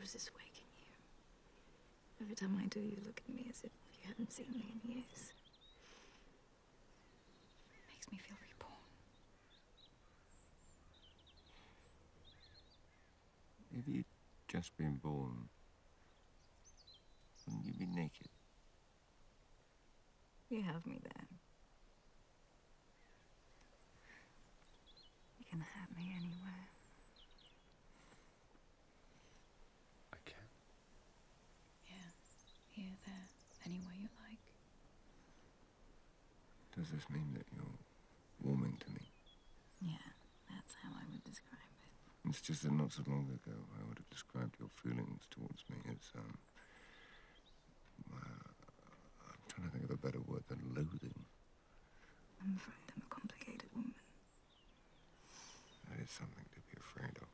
is this waking you? Every time I do, you look at me as if you haven't seen me in years. It makes me feel reborn. If you'd just been born, wouldn't you be naked? You have me there. You can have me anywhere. I can. Yeah, here, there, anywhere you like. Does this mean that you're warming to me? Yeah, that's how I would describe it. It's just that not so long ago, I would have described your feelings towards me as, I'm trying to think of a better word than loathing. I'm afraid I'm a complicated woman. That is something to be afraid of.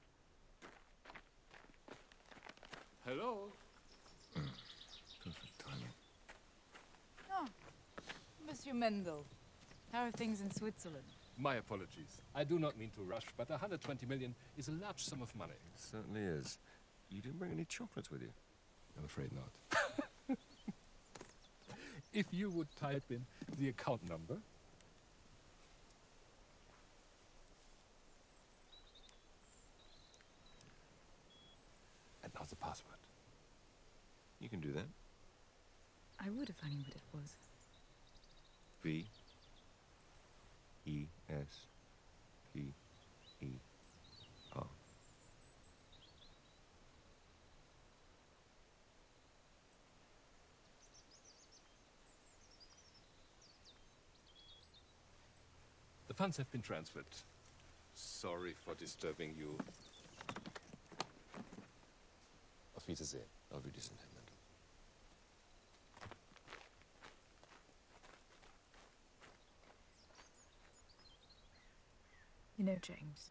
Hello? Perfect timing. Oh, Monsieur Mendel. How are things in Switzerland? My apologies. I do not mean to rush, but 120 million is a large sum of money. It certainly is. You didn't bring any chocolates with you? I'm afraid not. If you would type in the account number. And now the password. You can do that. I would if I knew what it was. V. E. S. P. E. R. The funds have been transferred. Sorry for disturbing you. Auf Wiedersehen. Auf Wiedersehen, Herr Mendel. You know, James,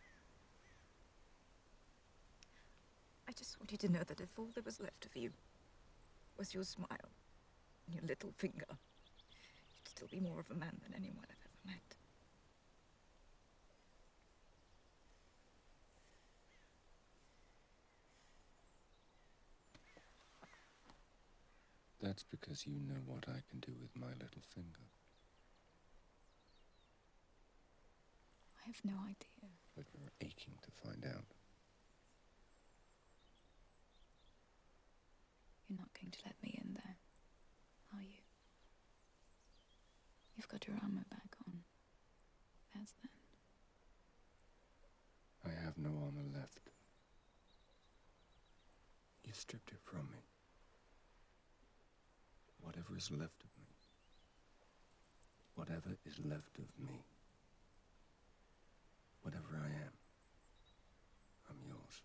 I just want you to know that if all there was left of you was your smile and your little finger, you'd still be more of a man than anyone I've ever met. That's because you know what I can do with my little finger. I have no idea. But you're aching to find out. You're not going to let me in there, are you? You've got your armor back on. That's then. I have no armor left. You stripped it from me. Whatever is left of me. Whatever is left of me. Whatever I am, I'm yours.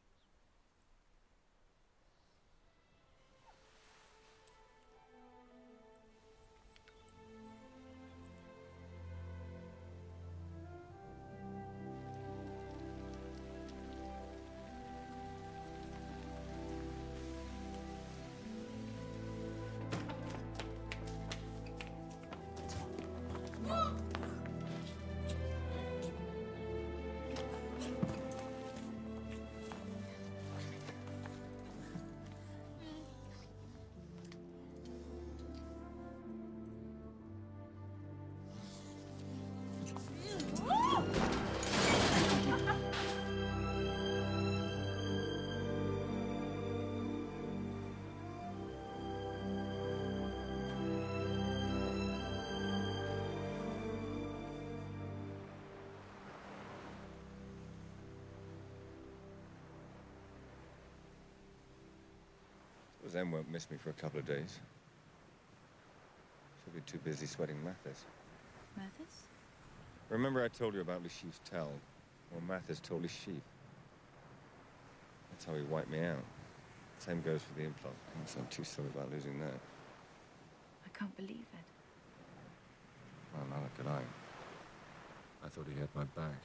Zen won't miss me for a couple of days. She'll be too busy sweating Mathis. Mathis? Remember I told you about Le Chiffre's towel? Well, Mathis told Le Chiffre. That's how he wiped me out. Same goes for the implant. I'm too sorry about losing that. I can't believe it. Well, neither could I. I thought he had my back.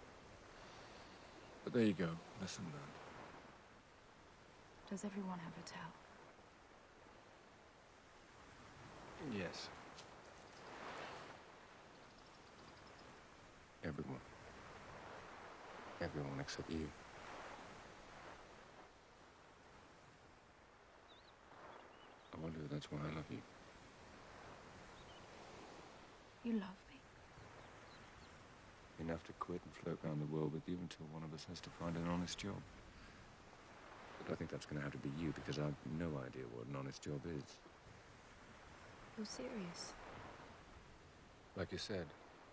But there you go. Lesson learned. Does everyone have a towel? Yes. Everyone. Everyone except you. That's why I love you. You love me. Enough to quit and float around the world with you until one of us has to find an honest job. But I think that's going to have to be you, because I've no idea what an honest job is. You're serious. Like you said,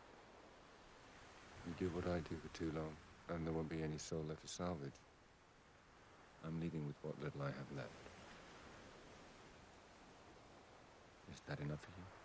you do what I do for too long, and there won't be any soul left to salvage. I'm leaving with what little I have left. Is that enough for you?